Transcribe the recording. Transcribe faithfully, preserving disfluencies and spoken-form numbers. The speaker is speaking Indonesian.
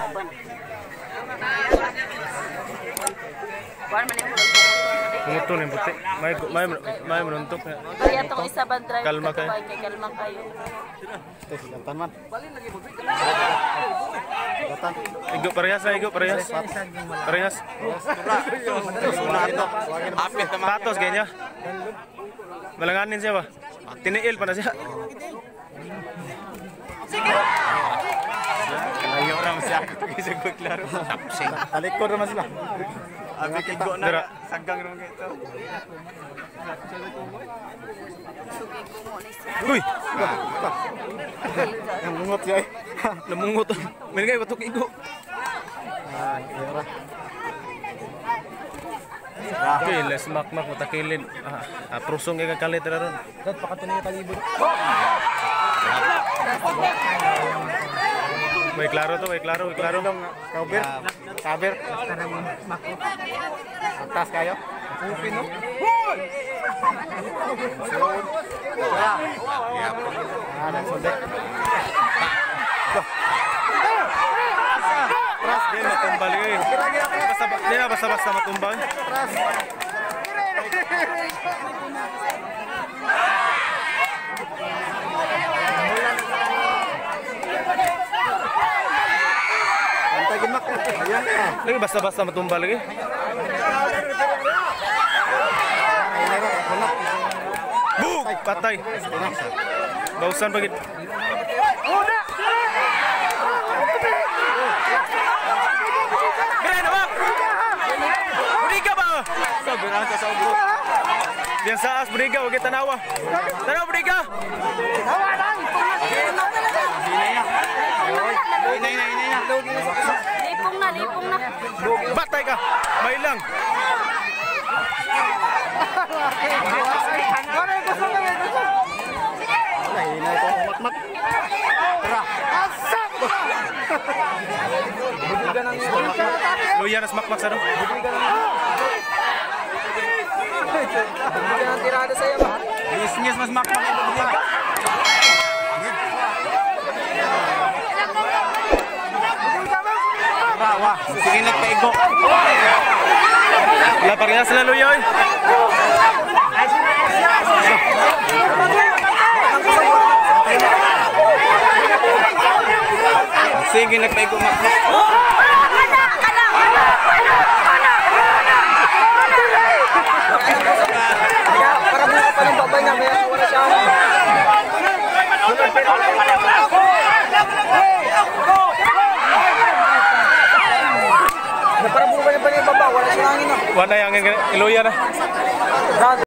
laban. Kuan man yung Pumuto na yung puti. May, may, may menuntok na. kaya tong isa ban drive Kalma kayo. kay kalma kayo. Gatan man. Gatan. Igo parehas na, igo parehas. Parehas. Patos kayaknya. Malanganin siya ba? Tiniil pa na siya. Layo naman siya. Pag-isagod klaro. Tapsing. Talikod naman sila. Abi kigo na. Saggang naman ito. Uy! Yang mungot siya eh. Namungot. May ngay batok igo. Ah, kira. Okay, let's mak-mak matakilin. Ah, ah, prusong kay kakalit na ron. Dad, pakatunay ka kalibod. May klaro to, may klaro, may klaro. Kaber. Kaber. Atas kayo. Upin no. Ya. Ada sondek. Pras din matumbal eh. Basta di na basta-basta matumbal. Pras. Antagin mak. Ayan na. Lagi basta-basta matumbal lagi. Buk! Patay. Bausan pagit. Beren apa? Beriga ba? Sabiran sa sobro. Biasa as beriga wag tanawa. Tanawa beriga. Tawa lang. Inay na, inay na. Lipong na, lipong na. Batay ka. May lang. Inay ko matmat. Tara. Asak. Budigan ang Luya na smakmak sa no. Budigan ang tirada sa iyo ba? Business mas makmak ito budigan. Wah, sige nagpaigo. Wala parehas sila luya oy. Sige nagpaigo makmak. Para buka pa ng babay na may wala siya. Para buka pa ng babay wala siya hangin. Wala yang iluya na.